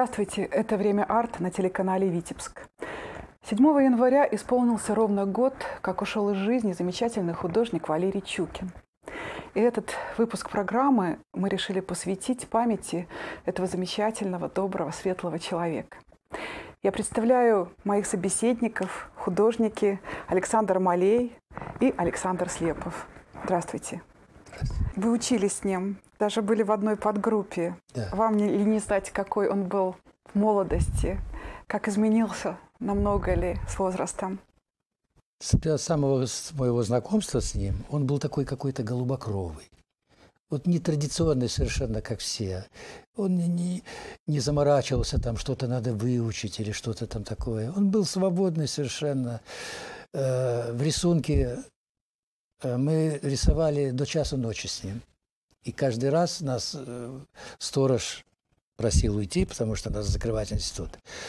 Здравствуйте, это «Время арт» на телеканале «Витебск». 7 января исполнился ровно год, как ушел из жизни замечательный художник Валерий Чукин. И этот выпуск программы мы решили посвятить памяти этого замечательного, доброго, светлого человека. Я представляю моих собеседников, художники Александр Малей и Александр Слепов. Здравствуйте. Вы учились с ним, даже были в одной подгруппе. Да. Вам ли не знать, какой он был в молодости, как изменился, намного ли с возрастом? С самого моего знакомства с ним он был такой какой-то голубокровый. Вот нетрадиционный совершенно, как все. Он не заморачивался, там что-то надо выучить или что-то там такое. Он был свободный совершенно. В рисунке мы рисовали до часу ночи с ним. И каждый раз нас сторож просил уйти, потому что нас закрывать институт.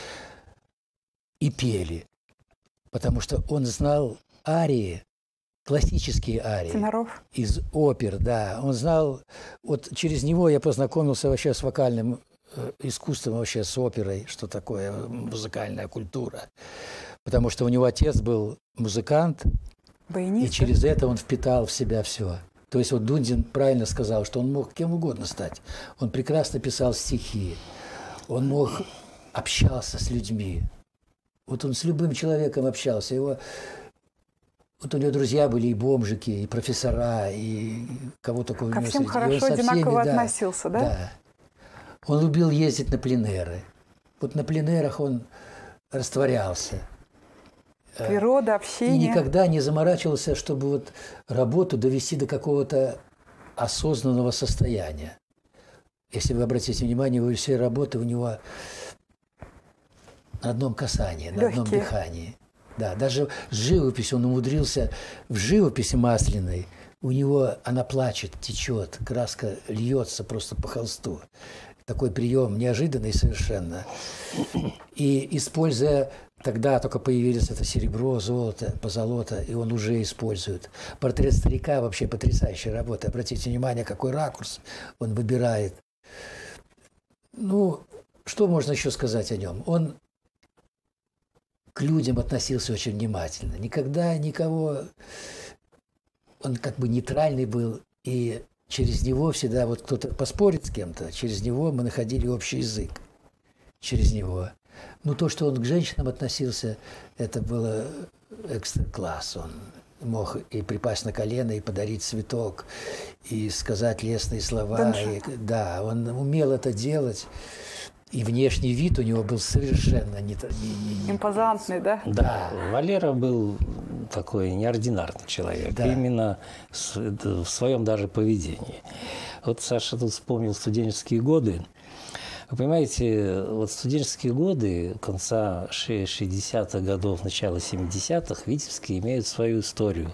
И пели. Потому что он знал арии, классические арии. Теноров. Из опер, да. Он знал, вот через него я познакомился вообще с вокальным искусством, вообще с оперой, что такое музыкальная культура. Потому что у него отец был музыкант, баянист, и через это он впитал в себя все. То есть вот Дундин правильно сказал, что он мог кем угодно стать. Он прекрасно писал стихи, он мог общался с людьми. Вот он с любым человеком общался. Вот у него друзья были и бомжики, и профессора, и кого такого. Ко всем хорошо, одинаково относился, да? Да. Он любил ездить на пленеры. Вот на пленерах он растворялся. Природа, общение. И никогда не заморачивался, чтобы вот работу довести до какого-то осознанного состояния. Если вы обратите внимание, во всей работы у него на одном касании, на одном дыхании. Да, даже живопись он умудрился, в живописи масляной у него она плачет, течет, краска льется просто по холсту. Такой прием неожиданный совершенно. И используя, тогда только появились это серебро, золото, позолота, и он уже использует. Портрет старика вообще потрясающая работа. Обратите внимание, какой ракурс он выбирает. Ну, что можно еще сказать о нем? Он к людям относился очень внимательно. Никогда никого... Он как бы нейтральный был, и через него всегда вот кто-то поспорит с кем-то, через него мы находили общий язык. Через него. Ну, то, что он к женщинам относился, это было экстра-класс. Он мог и припасть на колено, и подарить цветок, и сказать лестные слова. Да, он умел это делать. И внешний вид у него был совершенно импозантный, да? Да. Валера был такой неординарный человек, да. Именно в своем даже поведении. Вот Саша тут вспомнил студенческие годы. Вы понимаете, вот студенческие годы конца 60-х годов, начала 70-х в Витебске имеют свою историю.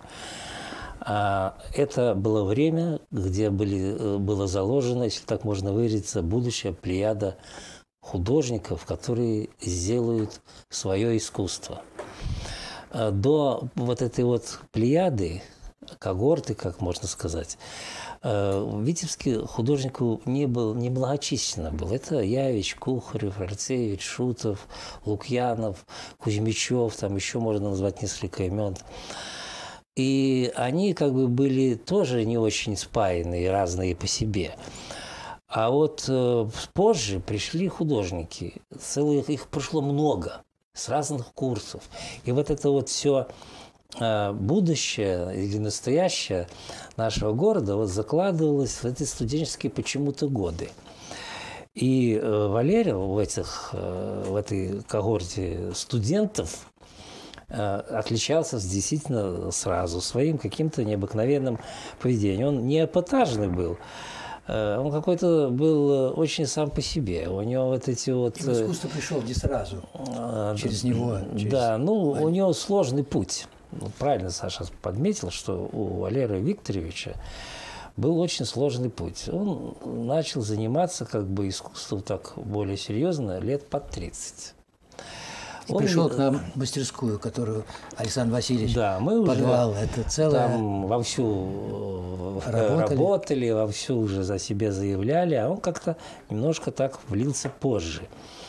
Это было время, где было заложено, если так можно выразиться, будущая плеяда художников, которые сделают свое искусство. До вот этой вот плеяды, когорты, как можно сказать, в Витебске художнику немногочисленно был. Это Явич, Кухарев, Арцевич, Шутов, Лукьянов, Кузьмичев, там еще можно назвать несколько имен. И они как бы были тоже не очень спаянные, разные по себе. А вот позже пришли художники, их пришло много, с разных курсов. И вот это вот все будущее или настоящее нашего города вот закладывалось в эти студенческие почему-то годы. И Валерий в этой когорте студентов отличался действительно сразу своим каким-то необыкновенным поведением. Он не эпатажный был. Он какой-то был очень сам по себе. У него вот эти вот... И в искусство пришел не сразу, через него. Да, у него сложный путь. Правильно Саша подметил, что у Валерия Викторовича был очень сложный путь. Он начал заниматься как бы искусством так более серьезно лет под 30. И пришел к нам в мастерскую, которую Александр Васильевич, да, мы подвал, уже это целое... Там вовсю работали, вовсю уже за себя заявляли, а он как-то немножко так влился позже.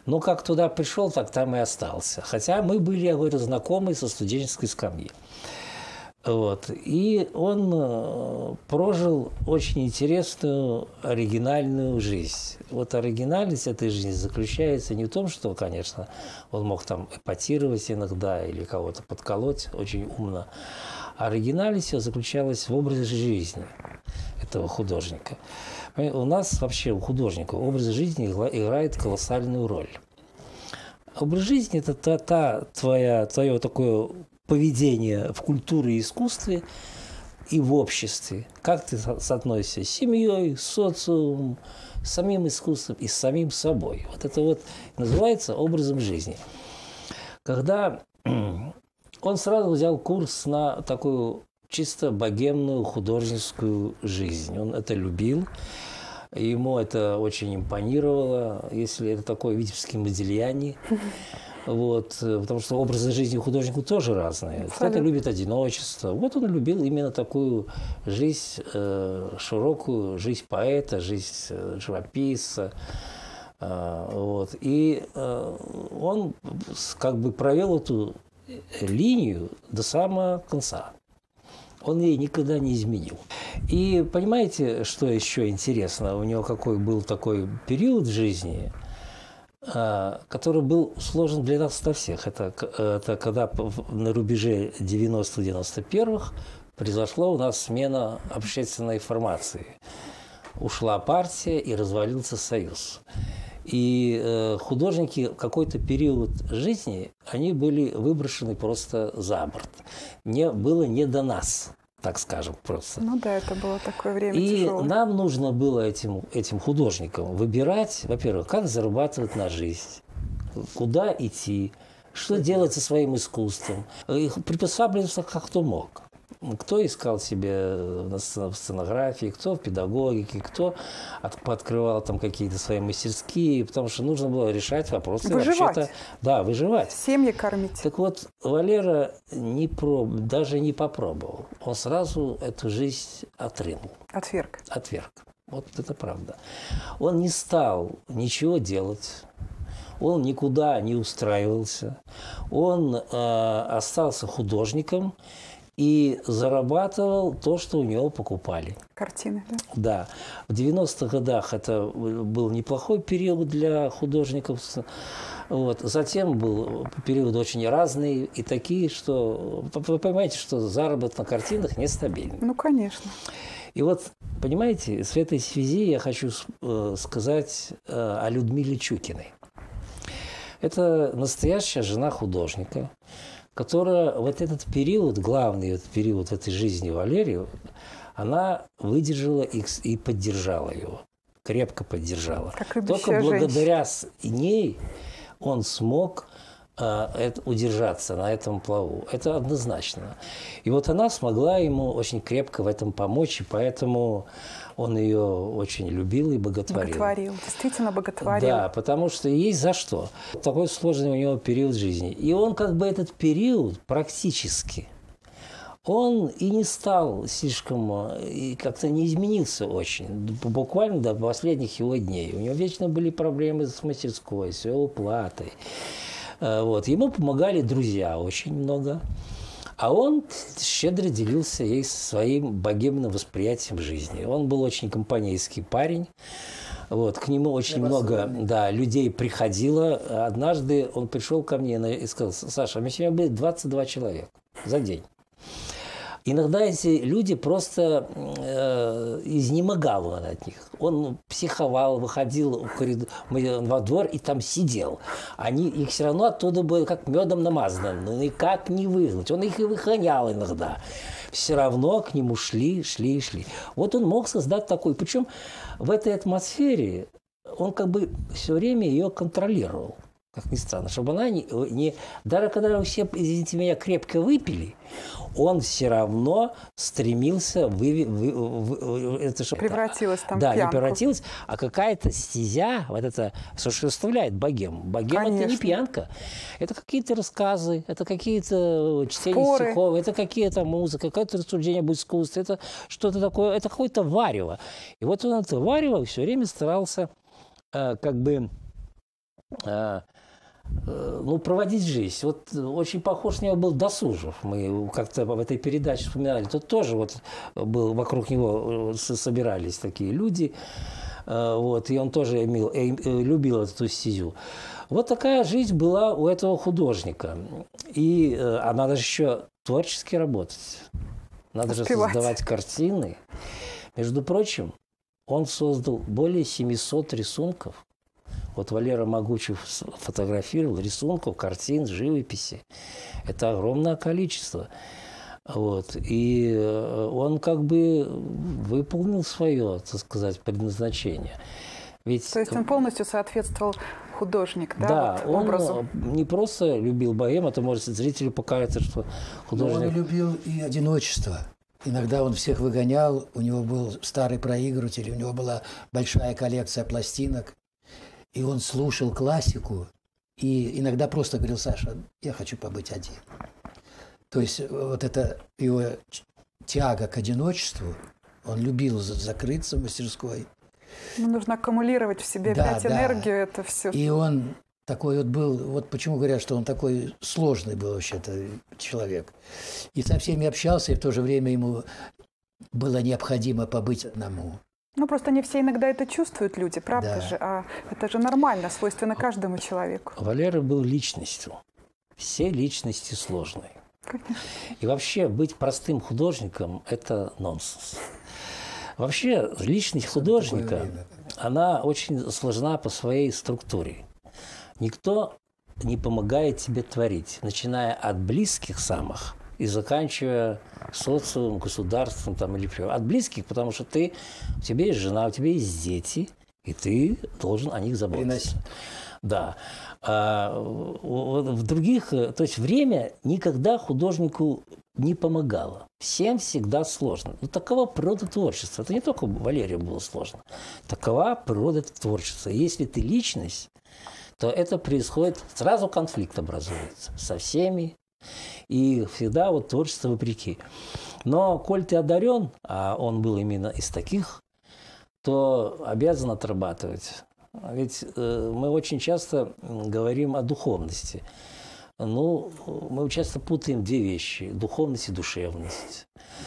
Но как туда пришел, так там и остался. Хотя мы были, я говорю, знакомы со студенческой скамьи. Вот. И он прожил очень интересную, оригинальную жизнь. Вот оригинальность этой жизни заключается не в том, что, конечно, он мог там эпатировать иногда или кого-то подколоть очень умно. А оригинальность заключалась в образе жизни этого художника. У нас вообще, у художника, образ жизни играет колоссальную роль. Образ жизни – это твое такое поведение в культуре и искусстве и в обществе. Как ты соотносишься с семьей, с социумом, с самим искусством и с самим собой. Вот это вот называется образом жизни. Когда он сразу взял курс на такую чисто богемную художественную жизнь. Он это любил. Ему это очень импонировало, если это такое витебский Модильяни. Вот, потому что образы жизни у художников тоже разные. Кто-то любит одиночество. Вот он любил именно такую жизнь, широкую, жизнь поэта, жизнь живописца. Вот. И он как бы провел эту линию до самого конца. Он ей никогда не изменил. И понимаете, что еще интересно? У него какой был такой период в жизни, который был сложен для нас всех. Это когда на рубеже 90-91-х произошла у нас смена общественной формации. Ушла партия и развалился союз. И художники в какой-то период жизни, они были выброшены просто за борт. Было не до нас, так скажем, просто. Ну да, это было такое время и тяжелое. Нам нужно было этим художникам выбирать, во-первых, как зарабатывать на жизнь, куда идти, что делать со своим искусством. И приспосабливаться как кто мог. Кто искал себе в сценографии, кто в педагогике, кто открывал там какие-то свои мастерские, потому что нужно было решать вопросы. Выживать. Вообще-то, да, выживать. Семьи кормить. Так вот, Валера даже не попробовал. Он сразу эту жизнь отринул. Отверг. Отверг. Вот это правда. Он не стал ничего делать. Он никуда не устраивался. Он остался художником и зарабатывал то, что у него покупали. Картины, да? Да. В 90-х годах это был неплохой период для художников. Вот. Затем был период очень разный и такие, что вы понимаете, что заработок на картинах нестабильный. Ну, конечно. И вот, понимаете, в этой связи я хочу сказать о Людмиле Чукиной. Это настоящая жена художника, которая вот этот период, главный этот период этой жизни Валерии, она выдержала и поддержала его, крепко поддержала. Только благодаря ней он смог удержаться на этом плаву. Это однозначно. И вот она смогла ему очень крепко в этом помочь, и поэтому он ее очень любил и боготворил. Боготворил, действительно боготворил. Да, потому что есть за что. Такой сложный у него период жизни. И он как бы этот период практически, он и не стал слишком, и как-то не изменился очень. Буквально до последних его дней. У него вечно были проблемы с мастерской, с его уплатой. Вот. Ему помогали друзья очень много. А он щедро делился ей своим богемным восприятием жизни. Он был очень компанейский парень. Вот. К нему очень много людей приходило. Однажды он пришел ко мне и сказал: Саша, мы сегодня были 22 человека за день. Иногда эти люди просто изнемогал он от них. Он психовал, выходил во двор и там сидел. Их все равно оттуда было как медом намазано. Ну, никак не выгнать. Он их и выгонял иногда. Все равно к нему шли. Вот он мог создать такой. Причем в этой атмосфере он как бы все время ее контролировал. Как ни странно, чтобы она не... Даже когда все, извините меня, крепко выпили, он все равно стремился... Превратилась там в пьянку. Да, не превратилась, а какая-то стезя, вот это, что составляет богему. Богема – это не пьянка. Это какие-то рассказы, это какие-то чтения стихов, это какие-то музыка, какое-то рассуждение об искусстве, это что-то такое, это какое-то варево. И вот он это варево все время старался как бы ну, проводить жизнь. Вот очень похож на него был Досужев. Мы как-то в этой передаче вспоминали. Тут тоже вот был, вокруг него собирались такие люди. Вот, и он тоже любил эту стезю. Вот такая жизнь была у этого художника. И надо же еще творчески работать. Надо же создавать картины. Между прочим, он создал более 700 рисунков. Вот Валера Могучев фотографировал рисунков, картин, живописи. Это огромное количество. Вот. И он как бы выполнил свое, так сказать, предназначение. Ведь... То есть он полностью соответствовал художник, да, да, вот, образу? Он не просто любил богему, это может зрителю покаяться, что художник... Но он любил и одиночество. Иногда он всех выгонял, у него был старый проигрыватель, у него была большая коллекция пластинок. И он слушал классику, и иногда просто говорил: Саша, я хочу побыть один. То есть вот эта его тяга к одиночеству, он любил закрыться в мастерской. Ну, нужно аккумулировать в себе опять энергию, это все. И он такой вот был, вот почему говорят, что он такой сложный был вообще-то человек. И со всеми общался, и в то же время ему было необходимо побыть одному. Ну, просто не все иногда это чувствуют люди, правда же? А это же нормально, свойственно каждому человеку. Валера был личностью. Все личности сложные. Конечно. И вообще быть простым художником – это нонсенс. Вообще личность художника, она очень сложна по своей структуре. Никто не помогает тебе творить, начиная от близких самых и заканчивая социумом, государством там, или от близких, потому что у тебя есть жена, у тебя есть дети, и ты должен о них заботиться. Да. В других, то есть время никогда художнику не помогало. Всем всегда сложно. Но такова природа творчества. Это не только Валерию было сложно. Такова природа творчества. Если ты личность, то это происходит, сразу конфликт образуется со всеми. И всегда вот творчество вопреки. Но коль ты одарен, а он был именно из таких, то обязан отрабатывать. Ведь мы очень часто говорим о духовности. Ну, мы часто путаем две вещи – духовность и душевность.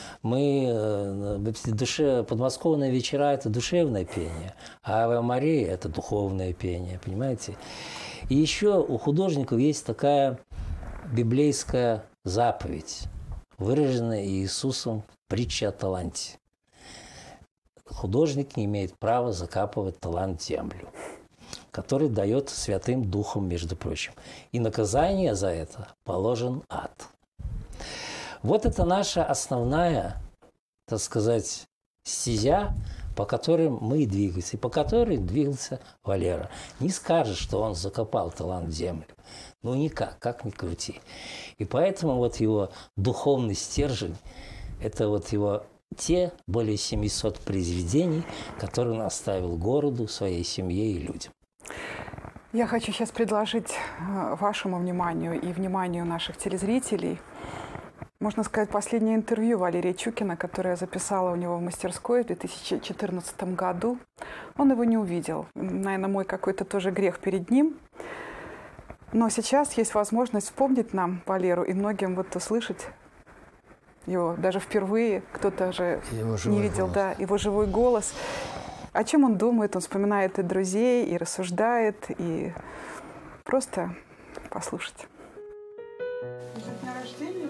Подмосковные вечера – это душевное пение, а Аве Мария – это духовное пение, понимаете? И еще у художников есть такая библейская заповедь, выраженная Иисусом в притче о таланте. Художник не имеет права закапывать талант в землю, который дает Святым Духом, между прочим. И наказание за это положен ад. Вот это наша основная, так сказать, стезя, по которой мы и двигаемся, и по которой двигался Валера. Не скажешь, что он закопал талант в землю. Ну никак, как ни крути. И поэтому вот его духовный стержень, это вот его те более 700 произведений, которые он оставил городу, своей семье и людям. Я хочу сейчас предложить вашему вниманию и вниманию наших телезрителей, можно сказать, последнее интервью Валерия Чукина, которое я записала у него в мастерской в 2014 году. Он его не увидел. Наверное, мой какой-то тоже грех перед ним. Но сейчас есть возможность вспомнить нам Валеру и многим вот услышать его даже впервые. Кто-то же не видел, да, его живой голос. О чем он думает, он вспоминает и друзей, и рассуждает, и просто послушать. Дня рождения?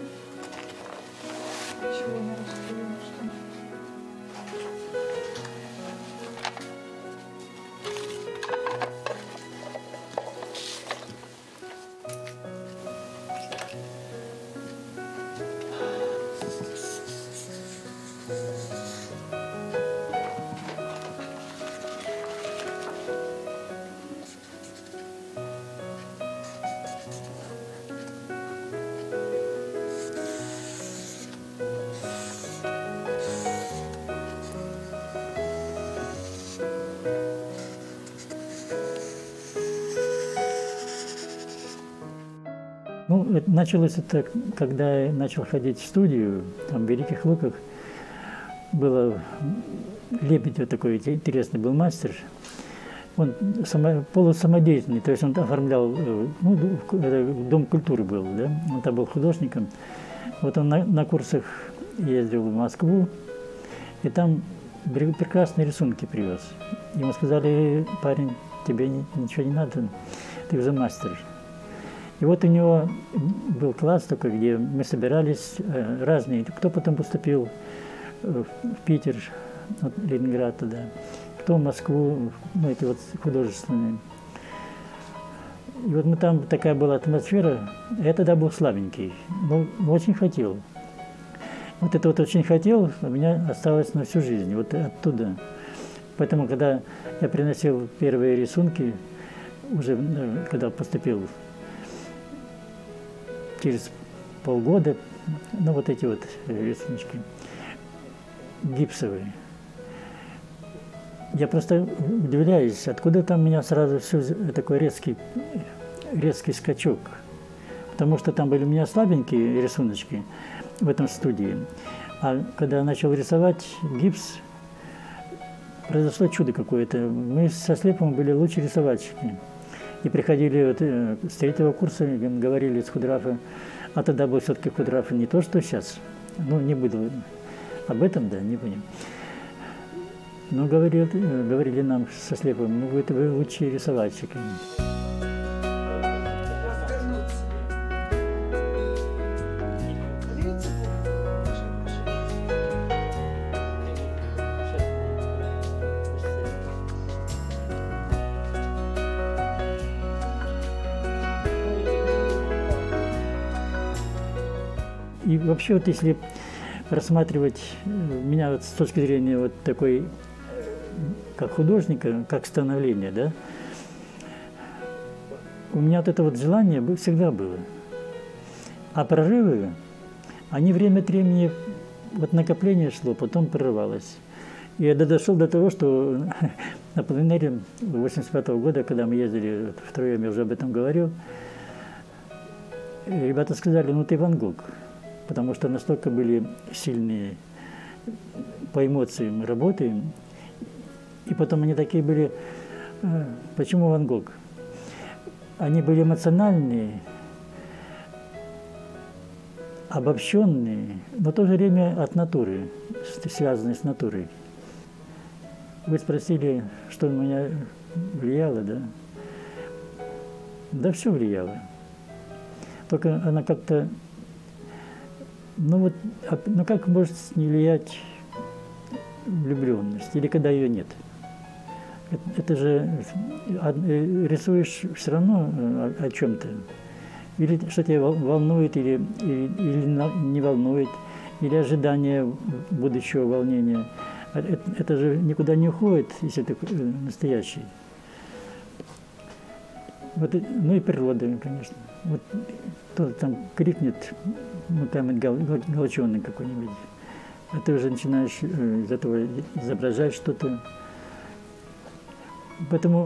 Чего не рассказываешь? Ну, началось это, когда я начал ходить в студию, там, в Великих Луках. Было Лебедев такой интересный был мастер. Он полусамодеятельный, то есть он оформлял, ну, Дом культуры был, да, он там был художником. Вот он на курсах ездил в Москву, и там прекрасные рисунки привез. Ему сказали: парень, тебе ничего не надо, ты уже мастер. И вот у него был класс такой, где мы собирались разные. Кто потом поступил в Питер, от Ленинграда туда, кто в Москву, ну, эти вот художественные. И вот мы там, такая была атмосфера. Я тогда был слабенький, но очень хотел. Вот это вот очень хотел, у меня осталось на всю жизнь, вот оттуда. Поэтому, когда я приносил первые рисунки, уже когда поступил, через полгода, ну, вот эти вот рисуночки гипсовые, я просто удивляюсь, откуда там у меня сразу все такой резкий скачок. Потому что там были у меня слабенькие рисуночки в этом студии. А когда я начал рисовать гипс, произошло чудо какое-то. Мы со Слеповым были лучшие рисовальщики. И приходили вот, с 3-го курса, говорили с Худрафа, а тогда был все-таки Худраф не то, что сейчас. Ну, не буду об этом, да, не будем. Но говорили нам со Слеповым: ну, вы лучшие рисовальщики. И вообще, вот если рассматривать меня вот с точки зрения вот такой, как художника, как становления, да, у меня вот это вот желание всегда было. А прорывы, они время от времени, вот накопление шло, потом прорывалось. И я дошел до того, что на пленэре 85-го года, когда мы ездили втроем, я уже об этом говорил, ребята сказали: ну, ты Ван Гог. Потому что настолько были сильные по эмоциям работы. И потом они такие были: почему Ван Гог? Они были эмоциональные, обобщенные, но в то же время от натуры, связанные с натурой. Вы спросили, что на меня влияло, да? Да все влияло. Только она как-то... Ну вот, ну как может не влиять влюбленность, или когда ее нет? Это же рисуешь все равно о чем-то. Или что тебя волнует, или не волнует, или ожидание будущего волнения. Это же никуда не уходит, если ты настоящий. Вот, ну и природа, конечно. Вот кто-то там крикнет, ну там галчонный какой-нибудь, а ты уже начинаешь из этого изображать что-то. Поэтому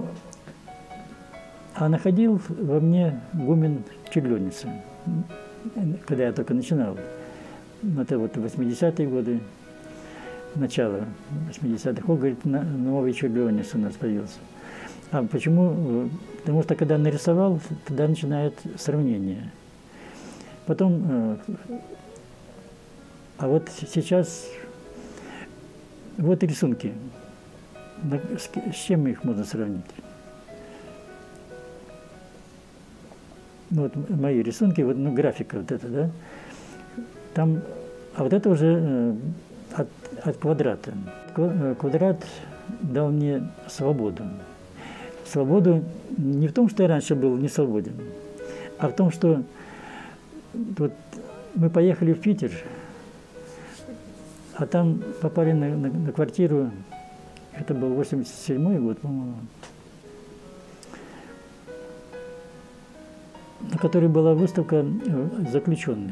находил во мне Гумен Чиглёница, когда я только начинал. Это вот 80-е годы, начало 80-х. Он говорит, новый Чиглёнец у нас появился. А почему? Потому что когда нарисовал, тогда начинает сравнение. Потом, а вот сейчас, вот рисунки. С чем их можно сравнить? Ну, вот мои рисунки, вот, ну, графика вот эта, да? Там, а вот это уже от квадрата. Квадрат дал мне свободу. Свободу не в том, что я раньше был не свободен, а в том, что вот мы поехали в Питер, а там попали на квартиру, это был 87-й год, по-моему, на которой была выставка заключенных,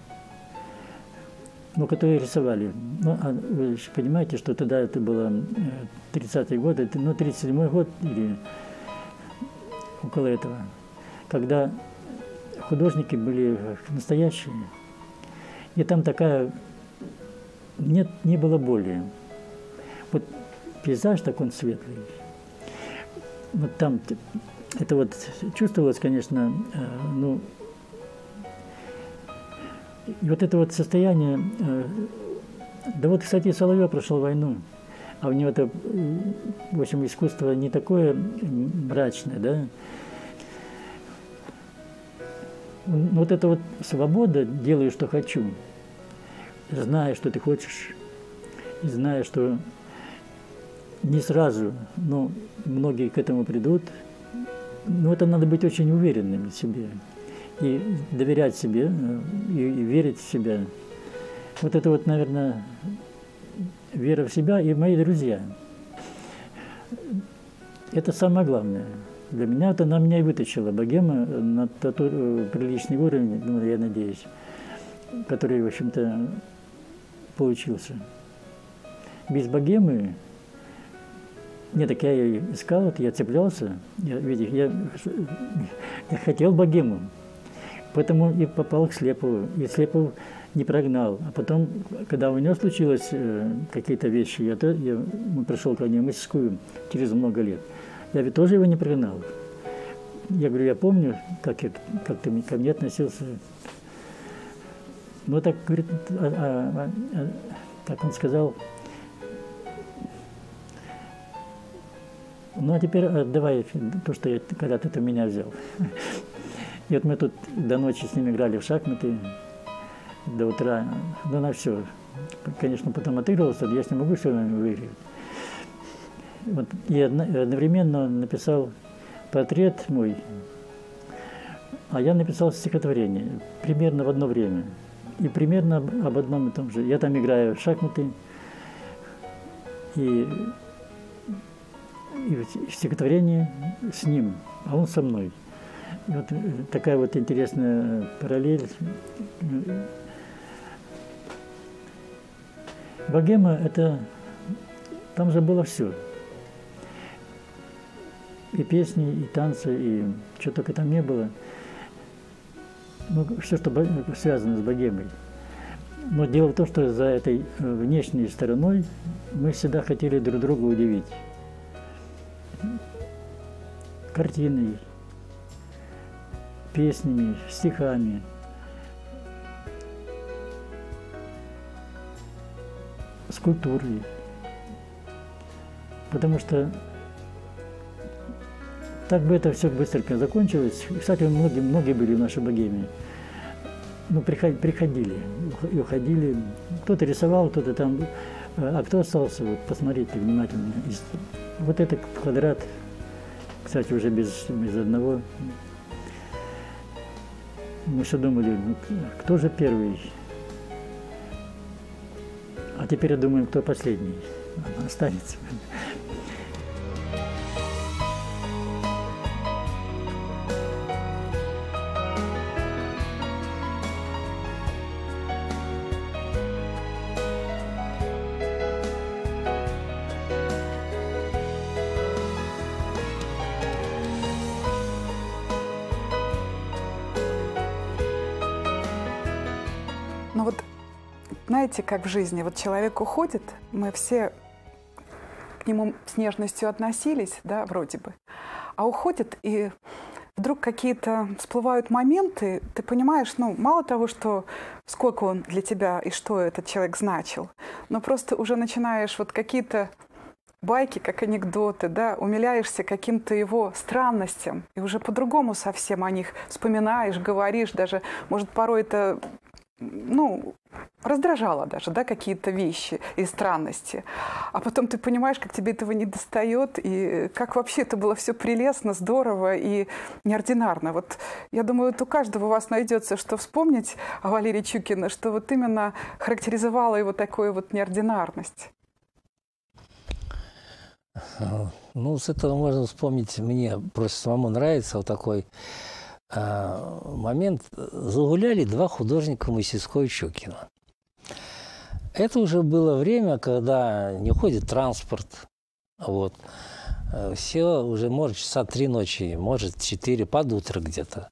ну, которые рисовали. Ну, а вы же понимаете, что тогда это было 30-е годы, ну, 37-й год или около этого, когда художники были настоящие, и там такая, не было боли. Вот пейзаж такой светлый. вот там это вот чувствовалось, конечно, ну, и вот это вот состояние, да вот, кстати, Соловьев прошел войну, а у него это, в общем, искусство не такое мрачное, да. Вот эта вот свобода, делаю, что хочу, зная, что ты хочешь, и зная, что не сразу, но многие к этому придут, но это надо быть очень уверенным в себе и доверять себе, и верить в себя. Вот это вот, наверное, вера в себя и мои друзья. Это самое главное. Для меня это на меня и вытащила богема на тот приличный уровень, ну, я надеюсь, который, в общем-то, получился. Без богемы, нет, так я ее искал, вот я цеплялся, я хотел богему, поэтому и попал к Слепову, и Слепов не прогнал. А потом, когда у него случилось какие-то вещи, я пришел к нему в мастерскую через много лет. Я ведь тоже его не прогнал. Я говорю, я помню, как ты ко мне относился. Ну так, говорит, как он сказал, ну а теперь отдавай то, что я когда-то ты меня взял. И вот мы тут до ночи с ним играли в шахматы, до утра, ну на все. Конечно, потом отыгрывался, я с ним могу все выиграть. Вот, и одновременно он написал портрет мой, а я написал стихотворение примерно в одно время. И примерно об одном и том же. Я там играю в шахматы, и стихотворение с ним, а он со мной. И вот такая вот интересная параллель. Богема – это… Там же было все. И песни, и танцы, и что только там не было. Ну, все, что связано с богемой. Но дело в том, что за этой внешней стороной мы всегда хотели друг друга удивить. Картиной, песнями, стихами. Скульптурой. Потому что так бы это все быстренько закончилось. Кстати, многие были в нашей богеме. Ну, приходили и уходили. Кто-то рисовал, кто-то там. А кто остался, вот, посмотрите внимательно. Вот этот квадрат, кстати, уже без одного. Мы все думали, кто же первый? А теперь думаем, кто последний. Останется. Ну вот, знаете, как в жизни, вот человек уходит, мы все к нему с нежностью относились, да, вроде бы, а уходит, и вдруг какие-то всплывают моменты, ты понимаешь, ну, мало того, что сколько он для тебя и что этот человек значил, но просто уже начинаешь вот какие-то байки, как анекдоты, да, умиляешься каким-то его странностям, и уже по-другому совсем о них вспоминаешь, говоришь, даже, может, порой это, ну, раздражало даже, да, какие-то вещи и странности. А потом ты понимаешь, как тебе этого не достает, и как вообще это было все прелестно, здорово и неординарно. Вот я думаю, вот у каждого у вас найдется, что вспомнить о Валерии Чукине, что вот именно характеризовало его такую вот неординарность. Ну, с этого можно вспомнить, мне просто самому нравится вот такой момент. Загуляли два художника в мастерской Чукина. Это уже было время, когда не ходит транспорт. Вот. Все уже, может, часа 3 ночи, может, 4, под утро где-то.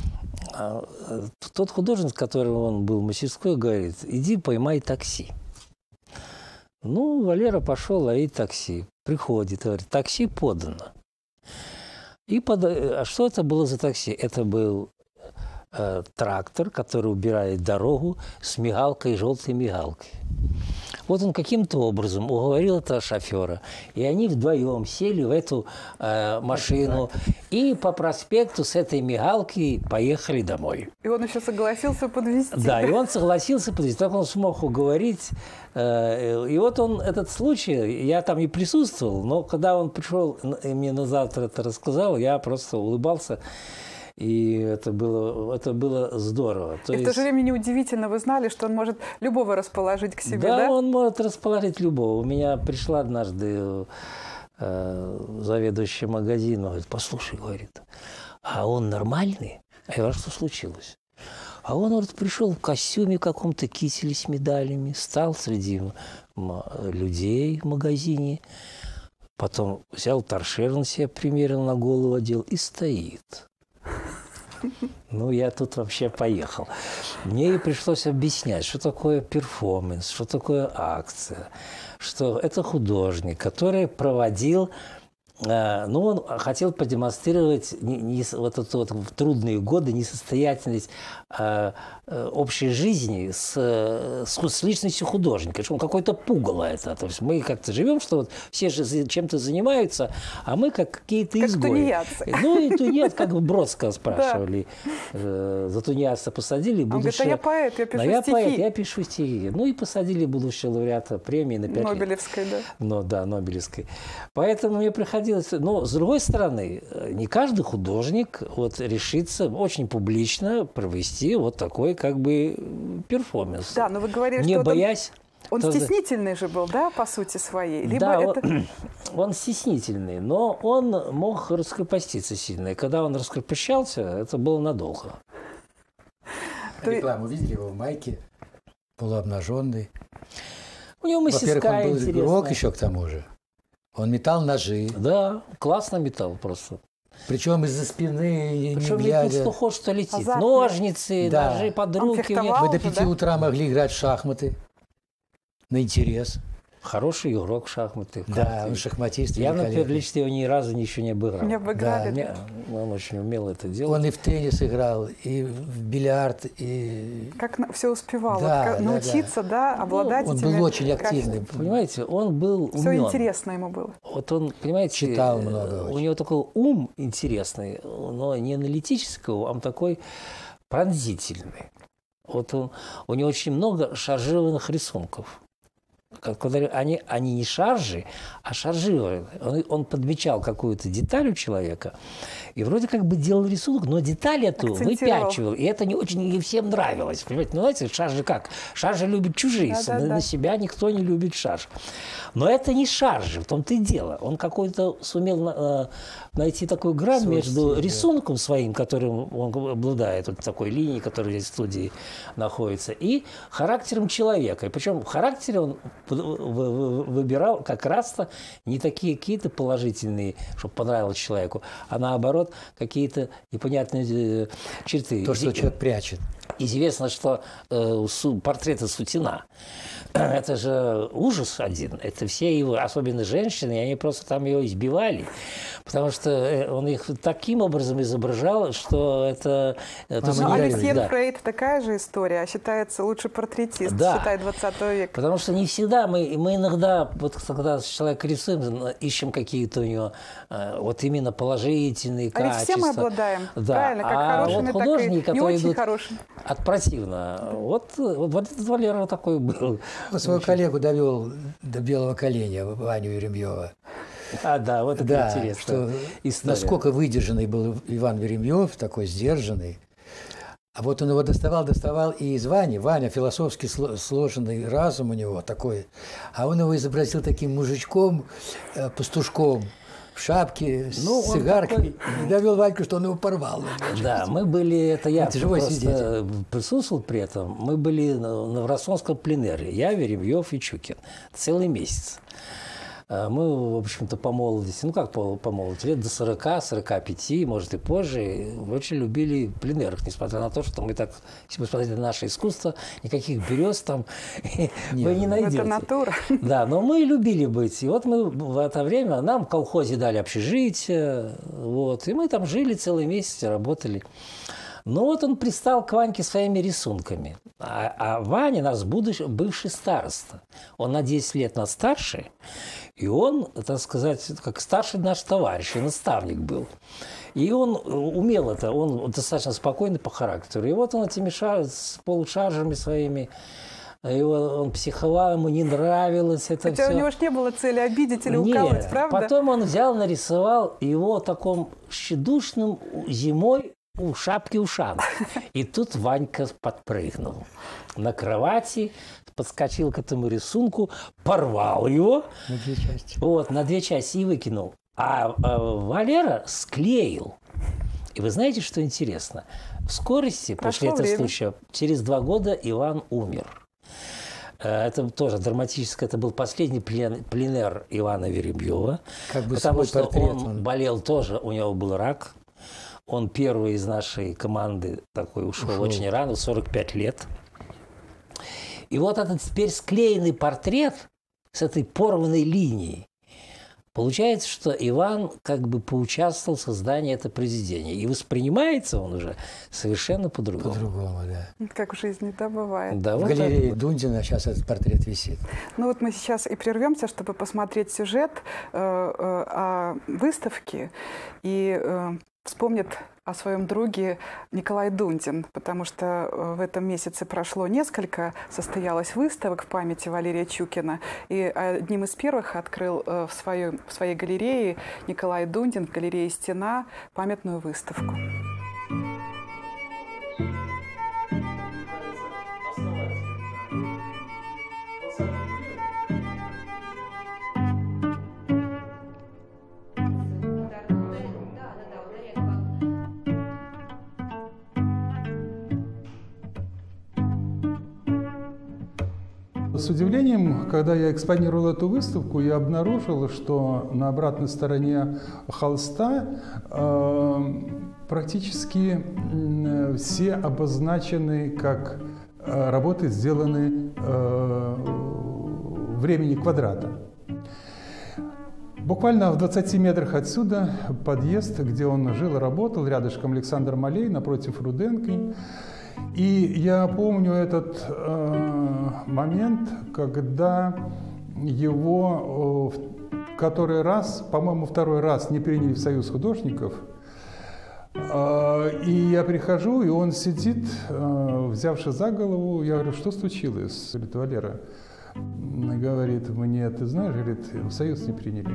Тот художник, с которым он был в мастерской, говорит: иди поймай такси. Ну, Валера пошел ловить такси. Приходит, говорит: такси подано. А что это было за такси? Это был трактор, который убирает дорогу с мигалкой, желтой мигалкой. Вот он каким-то образом уговорил этого шофера, и они вдвоем сели в эту машину и по проспекту с этой мигалкой поехали домой. И он еще согласился подвезти. Да, и он согласился подвезти. Так он смог уговорить. И вот он, этот случай, я там не присутствовал, но когда он пришел и мне на завтра это рассказал, я просто улыбался. И это было здорово. И в то же время неудивительно, вы знали, что он может любого расположить к себе, да? Да, он может расположить любого. У меня пришла однажды заведующая магазина, говорит, послушай, говорит, а он нормальный? А я говорю, что случилось? А он, говорит, пришел в костюме каком-то, кителе с медалями, стал среди людей в магазине, потом взял торшер на себя, примерил, на голову одел и стоит. Ну, я тут вообще поехал. Мне и пришлось объяснять, что такое перформанс, что такое акция, что это художник, который проводил, ну, он хотел продемонстрировать вот эту вот в трудные годы несостоятельность общей жизни с личностью художника, что он какой-то пугало это. То есть мы как-то живем, что вот все же чем-то занимаются, а мы как какие-то изгои. Тунеядцы. Ну и тунеядцы, как бы Бродского спрашивали. За тунеядца посадили будущего... Он говорит, а я поэт, я пишу стихи. Я поэт, я пишу стихи. Ну и посадили будущего лауреата премии на 5 лет. Нобелевской, да. Ну да, Нобелевской. Поэтому мне приходилось... Но с другой стороны, не каждый художник вот решится очень публично провести вот такой как бы перформанс. Да, но вы говорили, не что боясь... Он стеснительный же был, да, по сути своей? Либо да, это... он стеснительный, но он мог раскрепоститься сильно. И когда он раскрепощался, это было надолго. Рекламу видели его в майке, полуобнаженный. У него мастерская Во-первых, он был игрок еще к тому же. Он метал ножи. Да, классно метал просто. Причем из-за спины, причем не глядя. Причем что хочешь, что летит. Азартный. Ножницы, да. ножи под руки. Мы до 5 утра могли играть в шахматы на интерес. Хороший игрок в шахматы. Да, он шахматист. Я, например, лично его ни разу еще не обыграл. Не обыграли. Да, он очень умел это делать. Он и в теннис играл, и в бильярд, и... Как все успевал. Да, вот, научиться, да, обладать он этими... был очень активный. Понимаете, он был умен. Все интересно ему было. Вот он, понимаете... Читал много У очень. него такой ум интересный, но не аналитический, а он такой пронзительный. Вот у него очень много шаржированных рисунков. Они не шаржи, а шаржировали. Он подмечал какую-то деталь у человека и вроде как бы делал рисунок, но деталь эту выпячивал. И это не очень не всем нравилось. Понимаете, ну знаете, шаржи как? Шаржи любят чужие, на себя никто не любит шарж. Но это не шаржи, в том-то и дело. Он какой-то сумел найти такую грань между рисунком своим, которым он обладает, вот такой линией, которая здесь в студии находится, и характером человека. И причем в характере он выбирал как раз-то не такие какие-то положительные, чтобы понравилось человеку, а наоборот какие-то непонятные черты. То, что человек прячет. Известно, что портреты Сутина – это же ужас один. Это все его, особенно женщины, и они просто там его избивали, потому что он их таким образом изображал, что это... Ну, Алисьен Фрейд такая же история, считается лучший портретист, считает 20 века. Потому что не всегда, мы иногда, вот когда человека рисуем, ищем какие-то у него вот именно положительные качества. Все мы обладаем, да. правильно, как хорошими, вот художники, так и не очень хорошими. От противно. Вот этот Валера такой был. Он своего коллегу довел до белого коленя, Ваню Еремьева. Да, вот это интересно. Насколько выдержанный был Иван Еремьев, такой сдержанный. А вот он его доставал и из Вани. Ваня философски сложенный разум у него такой. А он его изобразил таким мужичком, пастушком. В шапке, с сигаркой, и довел Ваньку, что он его порвал. Да, мы были, я просто присутствовал при этом, мы были на Ростовском пленэре, я, Еремьев и Чукин, целый месяц. Мы, в общем-то, по молодости, ну как по молодости, лет до 40-45, может и позже, очень любили пленерах, несмотря на то, что мы так, если вы смотрите на наше искусство, никаких берез там вы не найдете. Это натура. Да, но мы любили быть. И вот мы в это время, нам в колхозе дали общежитие, вот, и мы там жили целый месяц, работали. Но вот он пристал к Ваньке своими рисунками. А Ваня наш бывший староста. Он на 10 лет нас старше. И он, так сказать, как старший наш товарищ и наставник был. И он умел это, он достаточно спокойный по характеру. И вот он этими с полушаржами своими, он психовал, ему не нравилось это Хотя все. у него же не было цели обидеть или уколоть, правда? Потом он взял, нарисовал его таком тщедушным зимой у шапки-ушанок. И тут Ванька подпрыгнул на кровати, подскочил к этому рисунку, порвал его. На 2 части. Вот, на 2 части и выкинул. А Валера склеил. И вы знаете, что интересно? В скорости, после этого случая, через 2 года Иван умер. Это тоже драматическое. Это был последний пленер Ивана Веребьева. Как бы потому что портрет он болел тоже, у него был рак. Он первый из нашей команды такой ушел очень рано, в 45 лет. И вот этот теперь склеенный портрет с этой порванной линией. Получается, что Иван как бы поучаствовал в создании этого произведения. И воспринимается он уже совершенно по-другому. По-другому, да. Как в жизни, да, бывает. Да, В вот галерее Дундина сейчас этот портрет висит. Ну вот мы сейчас и прервемся, чтобы посмотреть сюжет о выставке и вспомнит о своем друге Николай Дундин, потому что в этом месяце прошло несколько, состоялось выставок в памяти Валерия Чукина, и одним из первых открыл в своей галерее Николай Дундин, в галерее «Стена», памятную выставку. С удивлением, когда я экспонировал эту выставку, я обнаружил, что на обратной стороне холста практически все обозначены как работы, сделаны времени квадрата. Буквально в 20 метрах отсюда подъезд, где он жил и работал, рядышком Александр Малей, напротив Руденко. И я помню этот момент, когда его который раз, по-моему, 2-й раз не приняли в Союз художников. И я прихожу, и он сидит, взявши за голову. Я говорю, что случилось? Говорит, Валера, говорит мне, ты знаешь, говорит, в Союз не приняли.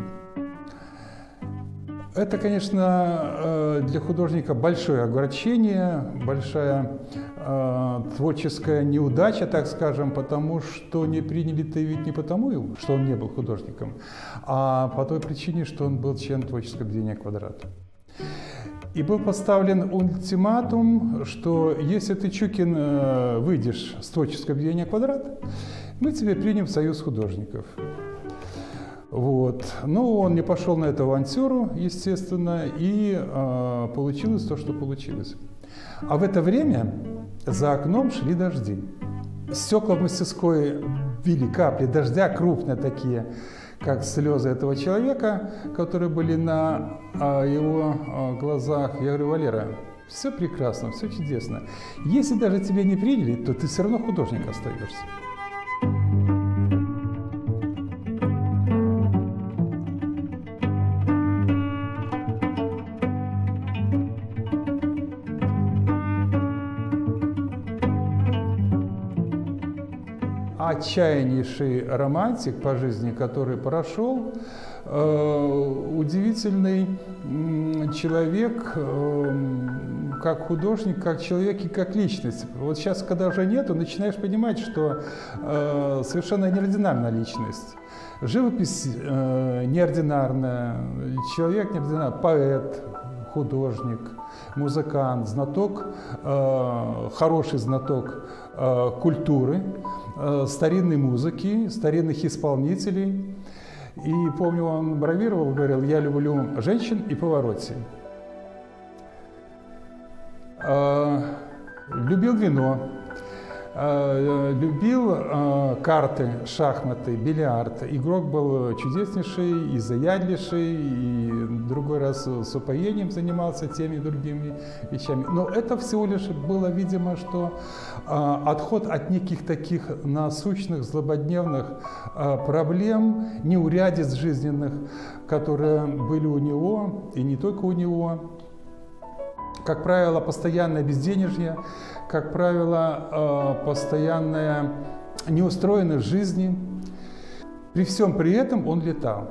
Это, конечно, для художника большое огорчение, большая творческая неудача, так скажем, потому что не приняли-то ведь не потому, что он не был художником, а по той причине, что он был членом творческого объединения «Квадрат». И был поставлен ультиматум, что если ты, Чукин, выйдешь с творческого объединения «Квадрат», мы тебя примем в Союз художников. Вот. Но он не пошел на эту авантюру, естественно, и получилось то, что получилось. А в это время за окном шли дожди. Стекла в мастерской били капли дождя, крупные такие, как слезы этого человека, которые были на его глазах. Я говорю, Валера, все прекрасно, все чудесно. Если даже тебя не приняли, то ты все равно художник остаешься. Отчаяннейший романтик по жизни, который прошел, удивительный человек, как художник, как человек и как личность. Вот сейчас, когда уже нету, начинаешь понимать, что совершенно неординарная личность. Живопись неординарная, человек неординарный, поэт, художник, музыкант, знаток, хороший знаток культуры, старинной музыки, старинных исполнителей. И помню, он бравировал, говорил: я люблю женщин и Паваротти. Любил вино, любил карты, шахматы, бильярд. Игрок был чудеснейший и заядлейший, и другой раз с упоением занимался теми и другими вещами. Но это всего лишь было, видимо, что отход от неких таких насущных, злободневных проблем, неурядиц жизненных, которые были у него, и не только у него. Как правило, постоянное безденежье, как правило, постоянная неустроенность жизни. При всем при этом он летал.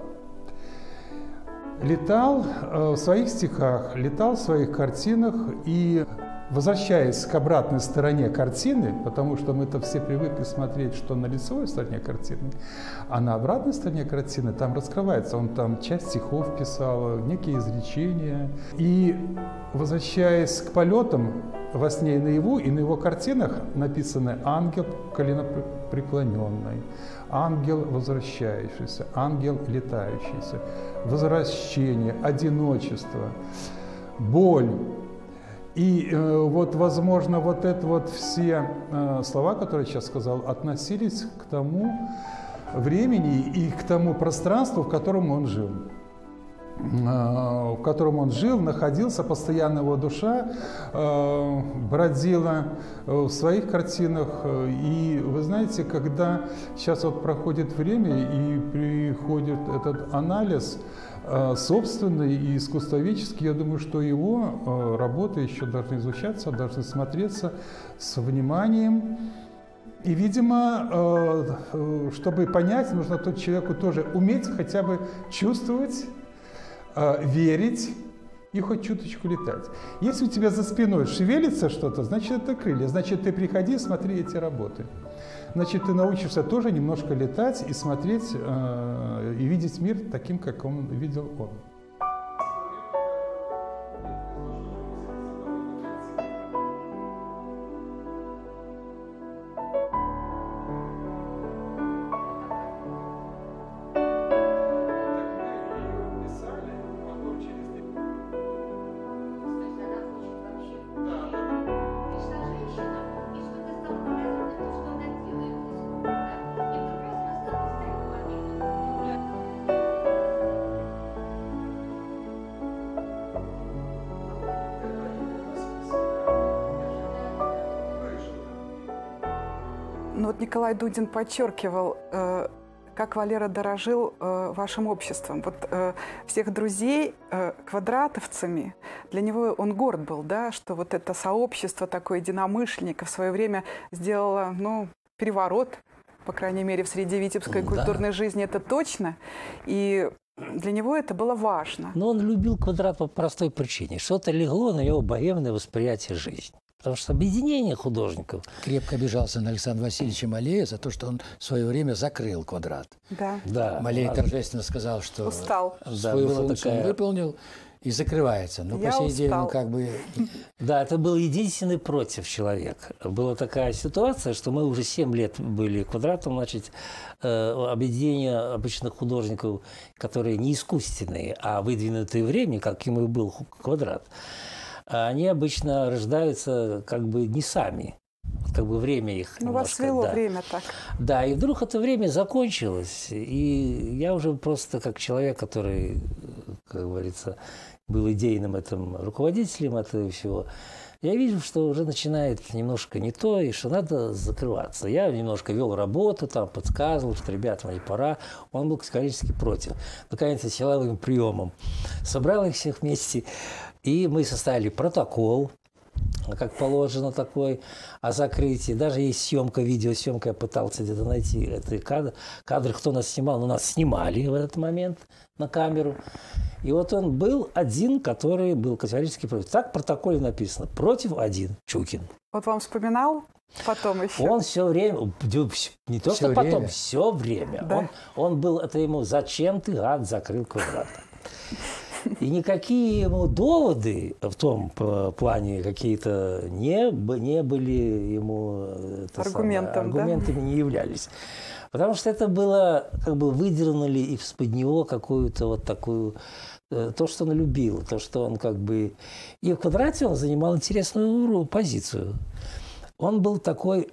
Летал в своих стихах, летал в своих картинах. И, возвращаясь к обратной стороне картины, потому что мы-то все привыкли смотреть, что на лицевой стороне картины, а на обратной стороне картины там раскрывается. Он там часть стихов писал, некие изречения. И, возвращаясь к полетам во сне и наяву, и на его картинах написаны «ангел коленопреклоненный», «ангел возвращающийся», «ангел летающийся», «возвращение», «одиночество», «боль». И вот, возможно, вот это вот все слова, которые я сейчас сказал, относились к тому времени и к тому пространству, в котором он жил. В котором он жил, находился, постоянно его душа бродила в своих картинах. И вы знаете, когда сейчас вот проходит время и приходит этот анализ собственный и искусствоведческий, я думаю, что его работы еще должны изучаться, должны смотреться с вниманием. И, видимо, чтобы понять, нужно тут человеку тоже уметь хотя бы чувствовать, верить и хоть чуточку летать. Если у тебя за спиной шевелится что-то, значит, это крылья. Значит, ты приходи, смотри эти работы. Значит, ты научишься тоже немножко летать и смотреть, и видеть мир таким, как он видел он. Ну вот Николай Дудин подчеркивал, как Валера дорожил вашим обществом. Вот всех друзей квадратовцами, для него он горд был, да, что вот это сообщество такое единомышленников в свое время сделало, ну, переворот, по крайней мере, в среде витебской культурной жизни, это точно. И для него это было важно. Но он любил Квадрат по простой причине. Что-то легло на его богемное восприятие жизни. Потому что объединение художников... Крепко обижался на Александра Васильевича Малея за то, что он в свое время закрыл Квадрат. Да. Да. Малей торжественно сказал, что устал. Свою функцию он выполнил и закрывается. Но по сей день он как бы... Да, это был единственный против человек. Была такая ситуация, что мы уже 7 лет были Квадратом, значит, объединение обычных художников, которые не искусственные, а выдвинутые времени, каким и был Квадрат. Они обычно рождаются как бы не сами, как бы время их немножко... вас свело время так. Да, и вдруг это время закончилось, и я уже просто как человек, который, как говорится, был идейным этим руководителем этого всего, я вижу, что уже начинает немножко не то, и что надо закрываться. Я немножко вел работу, там, подсказывал, что, ребята, мне пора. Он был категорически против. Наконец, силовым приемом собрал их всех вместе, и мы составили протокол, как положено, такой о закрытии. Даже есть съемка, видеосъемка, я пытался где-то найти этот кадр, кто нас снимал. Но нас снимали в этот момент на камеру. И вот он был один, который был категорически против. Так в протоколе написано. Против один Чукин. Вот вам вспоминал потом еще? Он все время, не только все потом, время. все время. Да? Он был, это ему, зачем ты, гад, закрыл Квадрат? И никакие ему доводы в том плане какие-то не были ему аргументами не являлись. Потому что это было, как бы выдернули из-под него какую-то вот такую, то, что он любил, то, что он как бы... И в «Квадрате» он занимал интересную позицию. Он был такой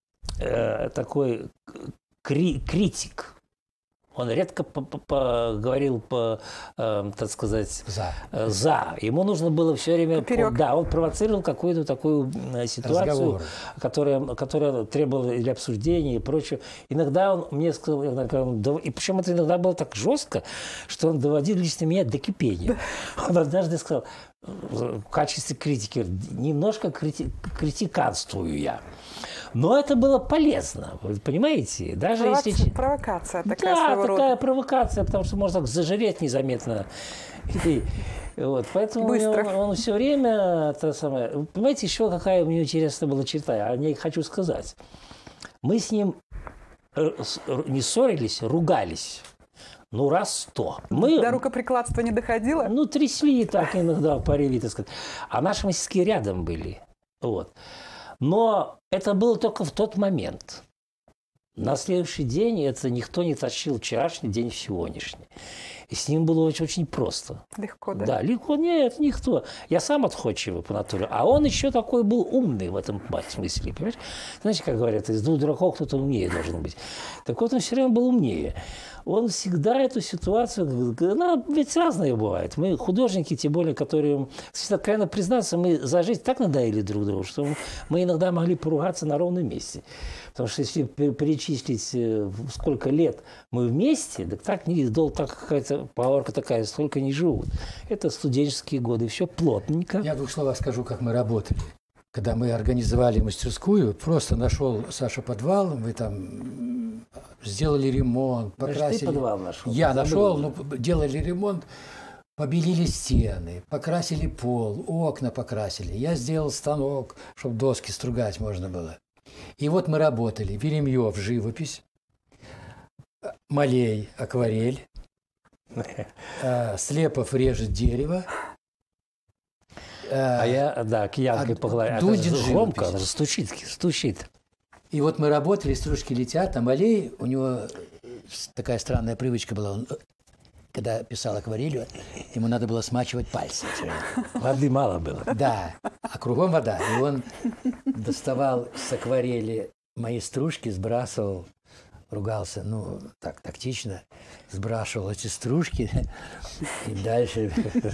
критик. Он редко говорил, так сказать, за. Ему нужно было все время... Поперек. Да, он провоцировал какую-то такую ситуацию, которая требовала или обсуждения и прочего. Иногда он мне сказал, и причем это иногда было так жестко, что он доводил лично меня до кипения. Он однажды сказал, в качестве критики, немножко критиканствую я. Но это было полезно, вы понимаете? Даже если... Провокация такая, да, своего такая рода. провокация, потому что можно так зажиреть незаметно. Вот, поэтому он все время... Понимаете, еще какая мне интересная была черта, о ней хочу сказать. Мы с ним не ссорились, ругались. Ну, раз 100. До рукоприкладства не доходило? Ну, трясли так иногда в порыве, так сказать. А наши мастерские рядом были. Вот. Но это было только в тот момент. На следующий день это никто не тащил вчерашний день в сегодняшний. И с ним было очень просто. Легко, да? Да, легко. Нет, никто. Я сам отходчивый по натуре. А он еще такой был умный в этом смысле. Понимаешь? Знаете, как говорят, из двух дураков кто-то умнее должен быть. Так вот, он все время был умнее. Он всегда эту ситуацию... Она ведь разная бывает. Мы художники, тем более, которые... Откровенно признаться, мы за жизнь так надоели друг другу, что мы иногда могли поругаться на ровном месте. Потому что если перечислить, сколько лет мы вместе, так какая-то поговорка такая, столько не живут. Это студенческие годы, все плотненько. Я в 2 словах скажу, как мы работали. Когда мы организовали мастерскую, просто нашел Саша подвал, мы там сделали ремонт, покрасили. Ты подвал нашел? Я нашел, но делали ремонт, побелили стены, покрасили пол, окна покрасили. Я сделал станок, чтобы доски стругать можно было. И вот мы работали. Веремьев – живопись, Малей – акварель, Слепов режет дерево. А я, да, киянкой по голове. Дудин Это громко, живопись. стучит. И вот мы работали, стружки летят, а Малей, у него такая странная привычка была. Он, когда писал акварелью, ему надо было смачивать пальцы. Воды мало было. Да, а кругом вода. И он доставал с акварели мои стружки, сбрасывал, ругался, ну, так, тактично, сбрасывал эти стружки, и дальше...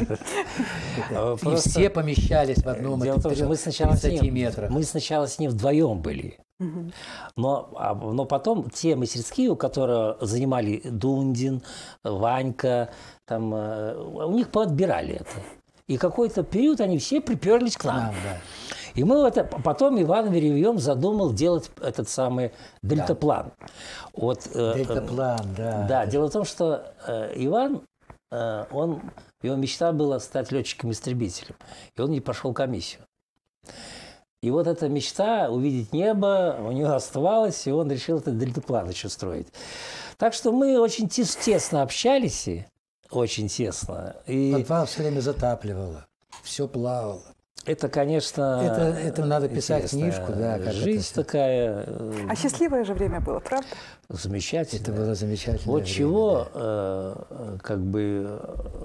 И все помещались в одном 30 метрах. Мы сначала с ним вдвоем были. Но потом те мастерские, которые занимали Дундин, Ванька, там, у них поотбирали это. И какой-то период они все приперлись к нам. Да. И мы потом Иван Веремьев задумал делать этот самый дельтаплан. Да. Вот, дельтаплан, да. Да, дело в том, что Иван, его мечта была стать летчиком-истребителем. И он не прошел комиссию. И вот эта мечта увидеть небо у него оставалась, и он решил этот дельтаплан еще строить. Так что мы очень тесно общались, очень тесно. И подвал все время затапливало, все плавало. Это, конечно... Это надо писать книжку, да. Как жизнь это такая... А счастливое же время было, правда? Замечательно. Это было замечательно. Вот время, чего, да.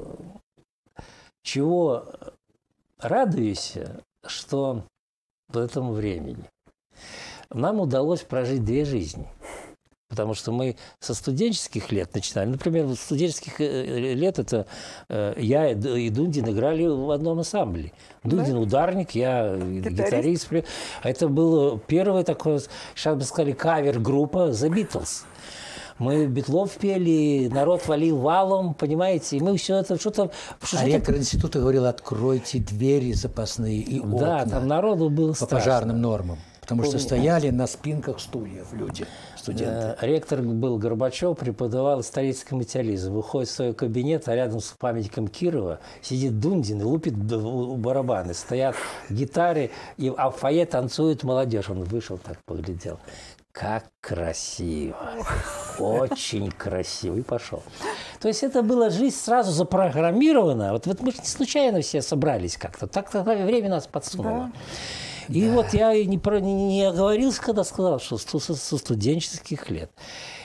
Чего радуюсь, что в этом времени нам удалось прожить 2 жизни. Потому что мы со студенческих лет начинали. Например, с студенческих лет это я и Дундин играли в одном ансамбле. Дундин ударник, я гитарист. Это был первый такой, сейчас бы сказали, кавер-группа The Beatles. Мы Битлов пели, народ валил валом, понимаете, и мы все это что-то... ректор института говорил, откройте двери запасные и окна. Да, там народу было по страшно. пожарным нормам. Потому что стояли на спинках стульев люди, студенты. Ректор был Горбачев, преподавал исторический материализм. Выходит в свой кабинет, а рядом с памятником Кирова сидит Дундин и лупит барабаны. Стоят гитары, а в фойе танцует молодежь. Он вышел так, поглядел. Как красиво. Очень красиво. И пошел. То есть это была жизнь сразу запрограммирована. Вот мы же не случайно все собрались как-то. Так время нас подсунуло. Да. И вот я не оговорился, когда сказал, что со студенческих лет.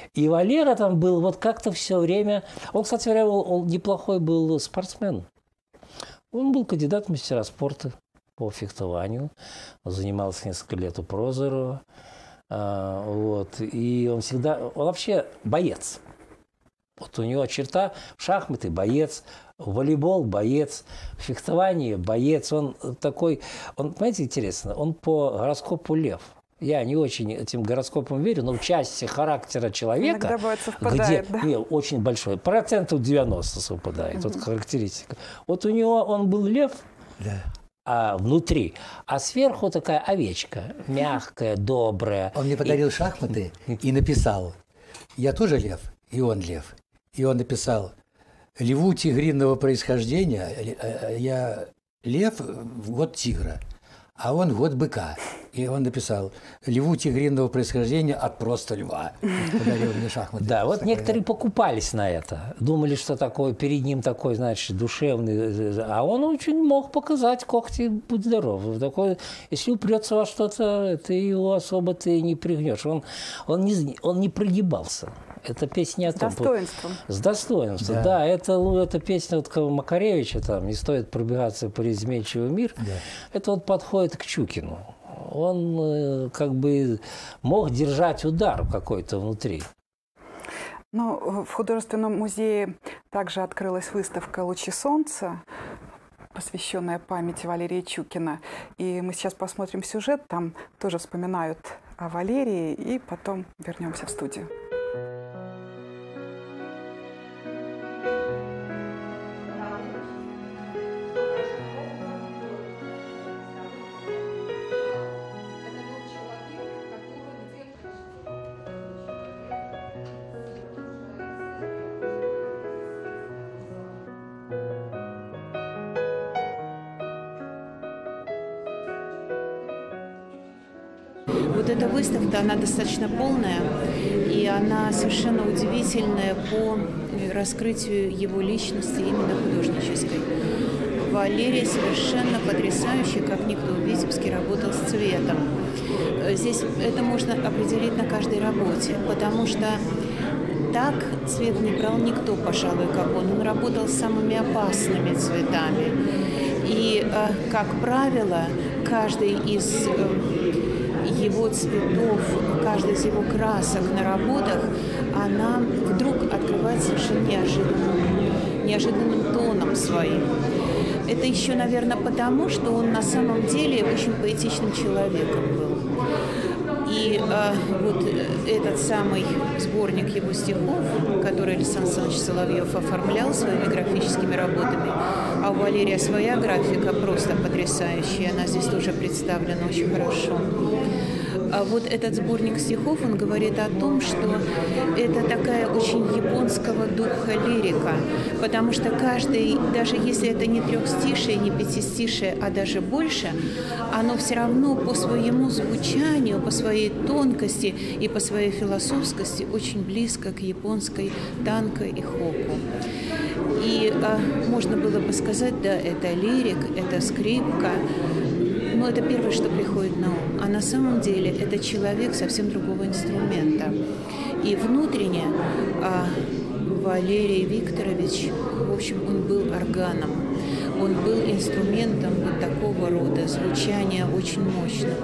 И Валера там был вот как-то все время... Он, кстати говоря, он неплохой был спортсмен. Он был кандидат в мастера спорта по фехтованию. Он занимался несколько лет у Прозорова. Вот. И он вообще боец. Вот у него черта шахматы – боец, волейбол – боец, фехтование – боец. Он такой, понимаете, интересно, он по гороскопу лев. Я не очень этим гороскопам верю, но в части характера человека, иногда бывает совпадает, где очень большой, 90% совпадает, вот характеристика. Вот у него он был лев, внутри, а сверху такая овечка, мягкая, добрая. Он мне подарил шахматы и написал: я тоже лев, и он лев. И он написал: льву тигриного происхождения, я лев в год тигра, а он в год быка. И он написал: льву тигриного происхождения от просто льва. Подарил мне шахматы. Да, вот некоторые покупались на это. Думали, что такое, перед ним такой, значит, душевный. А он очень мог показать когти, будь здоров. Такой, если упрется во что-то, ты его особо не пригнешь. Он не прогибался. Это песня о том. С достоинством. С достоинством, да. Это песня вот Макаревича, там, «Не стоит пробегаться по изменчивый мир». Да. Это вот подходит к Чукину. Он как бы мог держать удар какой-то внутри. Ну, в художественном музее также открылась выставка «Лучи солнца», посвященная памяти Валерия Чукина. И мы сейчас посмотрим сюжет, там тоже вспоминают о Валерии, и потом вернемся в студию. Вот эта выставка, она достаточно полная, и она совершенно удивительная по раскрытию его личности именно художнической. Валерий совершенно потрясающий, как никто в Витебске, работал с цветом. Здесь это можно определить на каждой работе, потому что так цвет не брал никто, пожалуй, как он. Он работал с самыми опасными цветами. И, как правило, каждый из его цветов, каждый из его красок на работах, она вдруг открывает совершенно неожиданным тоном своим. Это еще, наверное, потому, что он на самом деле очень поэтичным человеком был. И вот этот самый сборник его стихов, который Александр Александрович Соловьев оформлял своими графическими работами, а у Валерия своя графика просто потрясающая, она здесь тоже представлена очень хорошо. А вот этот сборник стихов, он говорит о том, что это такая очень японского духа лирика, потому что каждый, даже если это не трехстишие, не пятистишие, а даже больше, оно все равно по своему звучанию, по своей тонкости и по своей философскости очень близко к японской танко и хоку. И можно было бы сказать, да, это лирик, это скрипка, но это первое, что приходит на ум. А на самом деле это человек совсем другого инструмента. И внутренне Валерий Викторович, в общем, он был органом. Он был инструментом вот такого рода звучания очень мощного.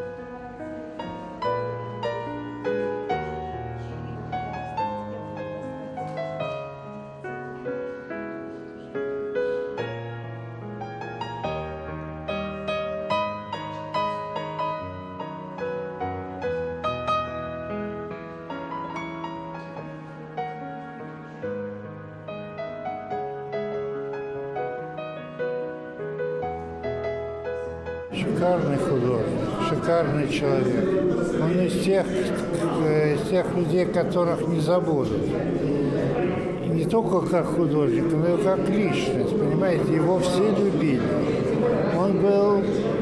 Шикарный художник, шикарный человек. Он из тех людей, которых не забудут. И не только как художник, но и как личность, понимаете, его все любили. Он был,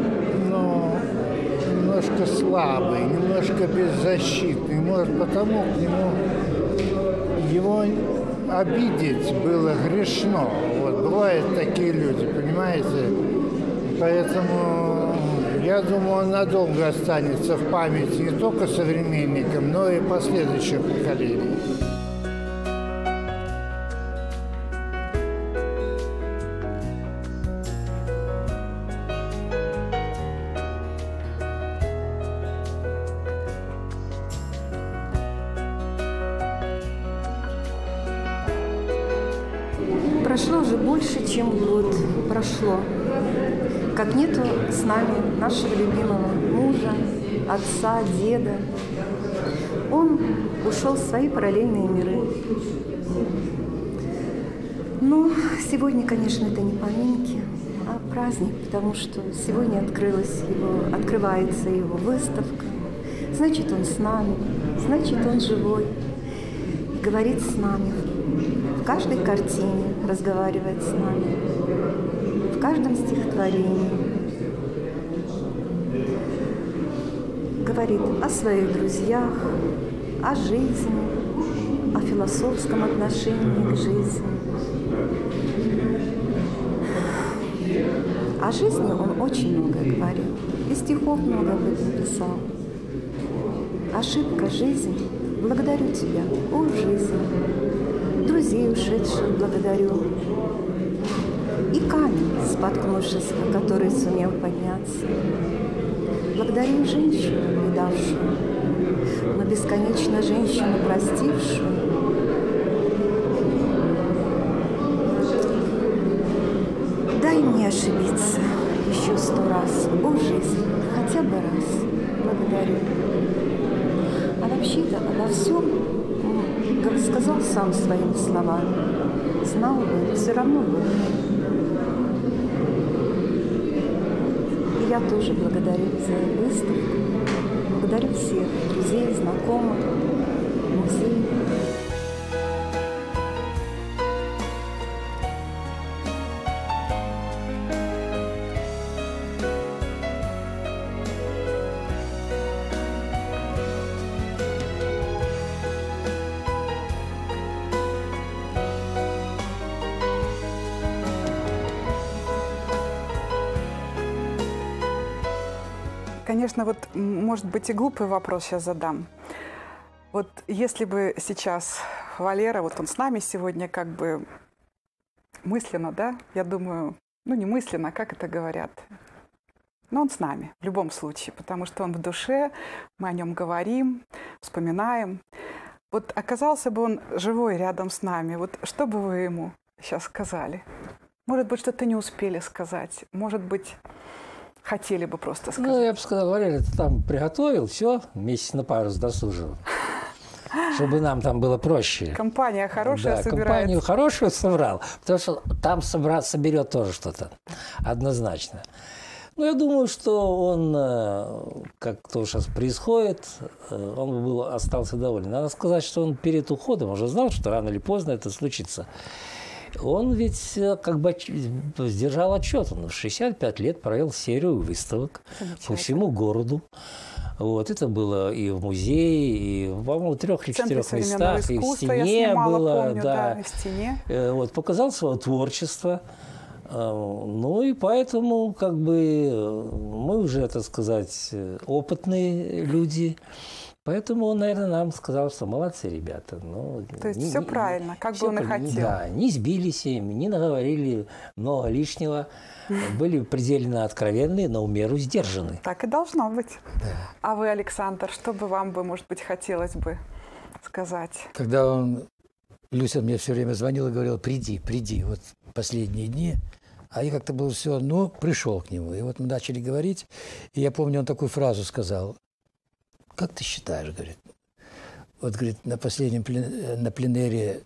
немножко слабый, немножко беззащитный, может, потому к нему его обидеть было грешно. Вот бывают такие люди, понимаете? Поэтому Я думаю, он надолго останется в памяти не только современникам, но и последующим поколениям. Прошло уже больше, чем год. Прошло. Как нету с нами нашего любимого мужа, отца, деда. Он ушел в свои параллельные миры. Но сегодня, конечно, это не поминки, а праздник, потому что сегодня открывается его выставка. Значит, он с нами, значит, он живой и говорит с нами. В каждой картине разговаривает с нами, в каждом стихотворении. Говорит о своих друзьях, о жизни, о философском отношении к жизни. О жизни он очень много говорил, и стихов много об этом писал. Ошибка жизни, благодарю тебя, о жизнь. Друзей ушедших благодарю. И камень, споткнувшись, который сумел подняться. Благодарю женщину, предавшую, но бесконечно женщину, простившую. Дай мне ошибиться еще 100 раз, о жизнь, хотя бы раз. Благодарю. А вообще-то обо всем сказал сам своими словами. Знал бы, все равно бы. И я тоже благодарю за выставку. Благодарю всех друзей, знакомых, музей. Конечно, вот, может быть, и глупый вопрос сейчас задам. Вот если бы сейчас Валера, вот он с нами сегодня как бы мысленно, да, я думаю, ну не мысленно, как это говорят, но он с нами в любом случае, потому что он в душе, мы о нем говорим, вспоминаем. Вот оказался бы он живой рядом с нами, вот что бы вы ему сейчас сказали? Может быть, что-то не успели сказать, может быть, хотели бы просто сказать. Ну, я бы сказал, Валерий, ты там приготовил, все, месяц на пару досужил, чтобы нам там было проще. Компания хорошая, да, собирается. Компанию хорошую собрал, потому что там соберет тоже что-то, однозначно. Ну, я думаю, что он, как то сейчас происходит, он остался доволен. Надо сказать, что он перед уходом уже знал, что рано или поздно это случится. Он ведь как бы сдержал отчет. Он в 65 лет провел серию выставок по всему городу. Вот, это было и в музее, и, по-моему, в 3 или 4 местах, и в стене было. Помню, да, в стене. Вот, показал свое творчество. Ну и поэтому как бы мы уже, так сказать, опытные люди. Поэтому он, наверное, нам сказал, что молодцы ребята. Ну, то есть все правильно, как бы он и хотел. Да, не сбились им, не наговорили много лишнего. Были предельно откровенны, но в меру сдержаны. Так и должно быть. Да. А вы, Александр, что бы вам, может быть, хотелось бы сказать? Когда Люся мне все время звонила и говорила, приди, вот последние дни. А я как-то был все, ну, пришел к нему. И вот мы начали говорить, и я помню, он такую фразу сказал. Как ты считаешь, говорит, вот, говорит, на последнем на пленэре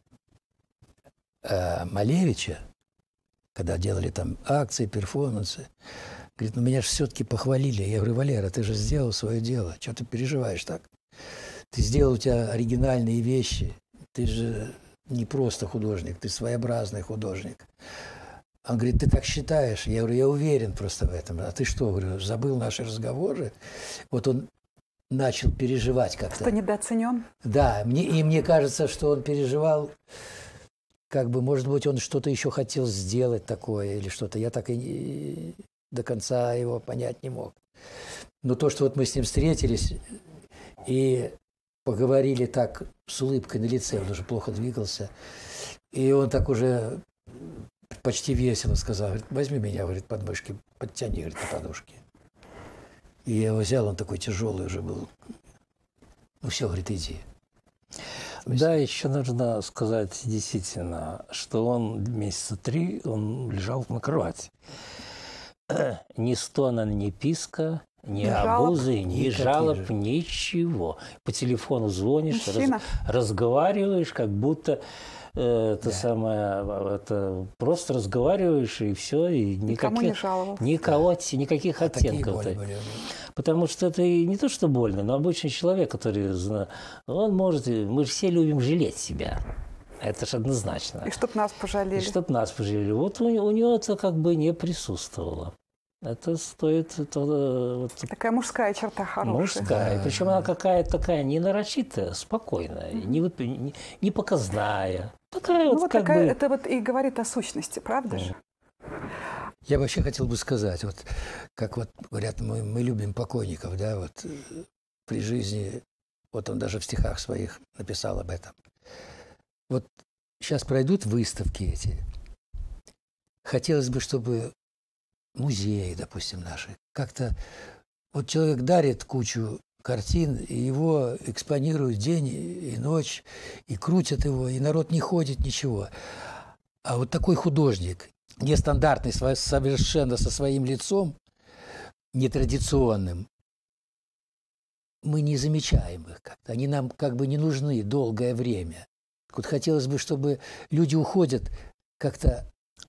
Малевича, когда делали там акции, перформансы, говорит, ну меня же все-таки похвалили. Я говорю, Валера, ты же сделал свое дело, что ты переживаешь так? Ты сделал, у тебя оригинальные вещи, ты же не просто художник, ты своеобразный художник. Он говорит, ты так считаешь? Я говорю, я уверен просто в этом. А ты что, говорю, забыл наши разговоры? Вот он начал переживать как-то. Что недооценен? Да, мне кажется, что он переживал, как бы, может быть, он что-то еще хотел сделать такое или что-то. Я так и до конца его понять не мог. Но то, что вот мы с ним встретились и поговорили так с улыбкой на лице, он уже плохо двигался, и он так уже почти весело сказал, говорит, возьми меня, говорит, под мышки, подтяни, говорит, на подушке. И я его взял, он такой тяжелый уже был. Ну все, говорит, иди. Да, еще нужно сказать действительно, что он месяца 3 он лежал на кровати. Ни стона, ни писка, ни обузы, ни жалоб, ничего. По телефону звонишь, разговариваешь, как будто это просто разговариваешь, и все, и никаких оттенков. Потому что это и не то, что больно, но обычный человек, который он может, мы же все любим жалеть себя. Это же однозначно. И чтоб нас пожалели. Вот у него это как бы не присутствовало. Это стоит... Такая мужская черта хорошая. Мужская. Причем она какая-то такая не нарочитая, спокойная, не показная. Такая это вот и говорит о сущности, правда же? Я вообще хотел бы сказать, вот как вот говорят, мы любим покойников, да, вот при жизни, вот он даже в стихах своих написал об этом. Вот сейчас пройдут выставки эти. Хотелось бы, чтобы музеи, допустим, наши, как-то вот человек дарит кучу картин, и его экспонируют день и ночь, и крутят его, и народ не ходит, ничего. А вот такой художник, нестандартный, совершенно со своим лицом, нетрадиционным, мы не замечаем их как-то. Они нам как бы не нужны долгое время. Вот хотелось бы, чтобы люди уходят, как-то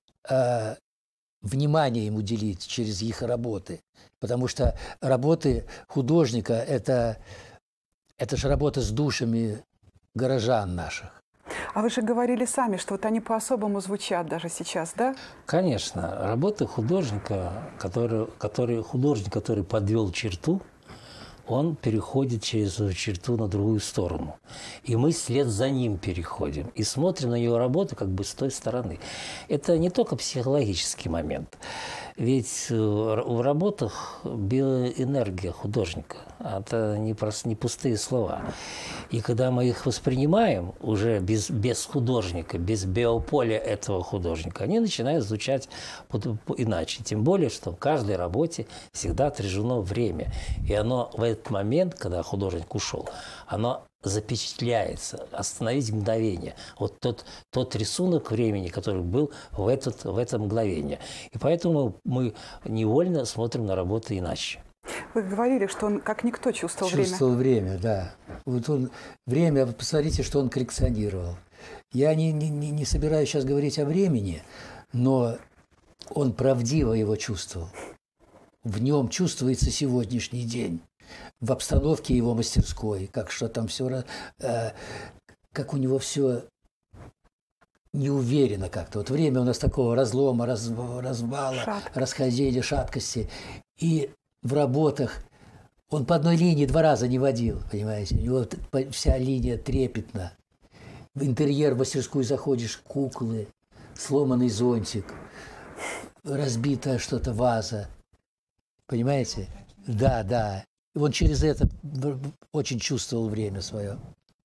внимание им уделить через их работы. Потому что работы художника – это же работа с душами горожан наших. А вы же говорили сами, что вот они по-особому звучат даже сейчас, да? Конечно. Работа художника, который подвел черту, он переходит через эту черту на другую сторону. И мы вслед за ним переходим. И смотрим на его работу как бы с той стороны. Это не только психологический момент. Ведь в работах биоэнергия художника. Это не пустые слова. И когда мы их воспринимаем уже без художника, без биополя этого художника, они начинают звучать иначе. Тем более, что в каждой работе всегда отражено время. И оно в этот момент, когда художник ушел, оно запечатляется, остановить мгновение. Вот тот рисунок времени, который был в это мгновение. И поэтому мы невольно смотрим на работу иначе. Вы говорили, что он как никто чувствовал время. Чувствовал время, да. Вот он время, посмотрите, что он коллекционировал. Я не собираюсь сейчас говорить о времени, но он правдиво его чувствовал. В нем чувствуется сегодняшний день. В обстановке его мастерской, как что там все, как у него все неуверенно как-то. Вот время у нас такого разлома, развала, расхождения, шаткости. И в работах он по одной линии 2 раза не водил, понимаете. У него вся линия трепетна. В интерьер в мастерскую заходишь, куклы, сломанный зонтик, разбитая что-то ваза. Понимаете? Да, да. И он через это очень чувствовал время свое.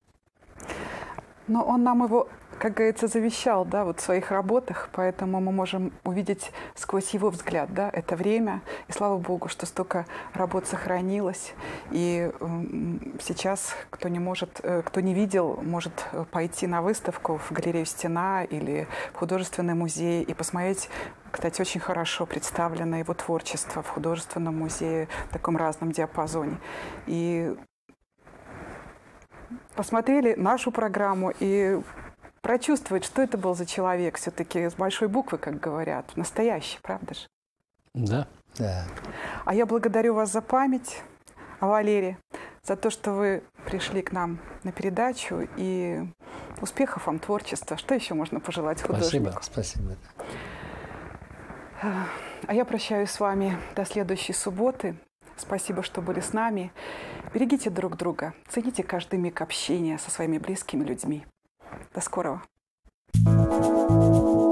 Но он нам его, как говорится, завещал, да, вот в своих работах, поэтому мы можем увидеть сквозь его взгляд, да, это время. И слава Богу, что столько работ сохранилось. И сейчас, кто не видел, может пойти на выставку в галерею «Стена» или в художественный музей и посмотреть. Кстати, очень хорошо представлено его творчество в художественном музее в таком разном диапазоне. И посмотрели нашу программу и прочувствовать, что это был за человек все-таки с большой буквы, как говорят, настоящий, правда же? Да. Да. А я благодарю вас за память о Валерии, за то, что вы пришли к нам на передачу, и успехов вам творчества. Что еще можно пожелать художнику? Спасибо. А я прощаюсь с вами до следующей субботы. Спасибо, что были с нами. Берегите друг друга, цените каждый миг общения со своими близкими людьми. До скорого.